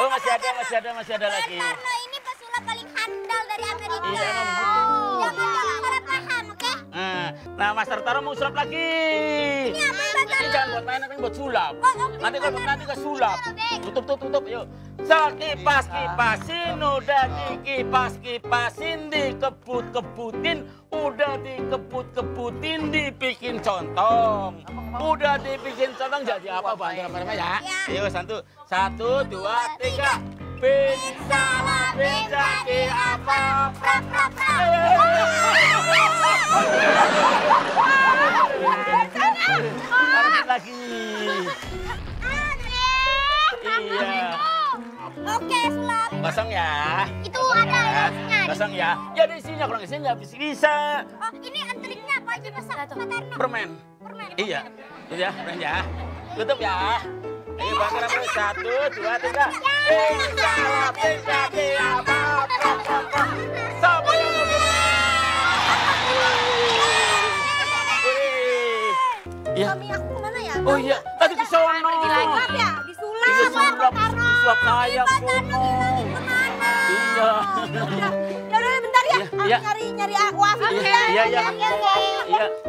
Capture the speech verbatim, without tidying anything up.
masih ada, masih ada, masih ada lagi. Karena ini pesulap paling handal dari Amerika. Iya, emang begitu. Jangan jangan salah paham, oke? Nah, Mas Tartaro mau sulap lagi. Ini apa Mas Ini jangan buat main, tapi buat sulap. Oh, oke. Nanti kalau nanti ke sulap. Tutup, tutup, tutup, yuk. Sekipas kipasin, udah dikipas kipasin, dikebut kebutin, udah dikebut kebutin, dibikin contong. Udah dibikin contong jadi apa bang? Apa ya? Yuk satu, satu, dua, tiga. Bin salah bin jadi apa? Prak prak prak. Lanjut lagi. Iya. Oke, sulap. Kosong ya. Itu ada isinya. Kosong ya. Ya di sini kalau nggak sini nggak bisa bisa. Oh, ini triknya apa aja Mas Tarno? Permen. Permen. Iya. Iya, permen ya. Tutup ya. Ayo bakar apa? Satu, dua, tiga. Bisa jadi apa? Sampai Iya. Suami aku kemana ya? Oh iya, tadi ke sono. Disulap ya? Disulap. Disulap, disulap sayang sono. Kemana? Iya. Ya udah bentar ya. Iya. Aku nyari nyari aku Afif ya. Iya, iya. Iya, iya. Iya.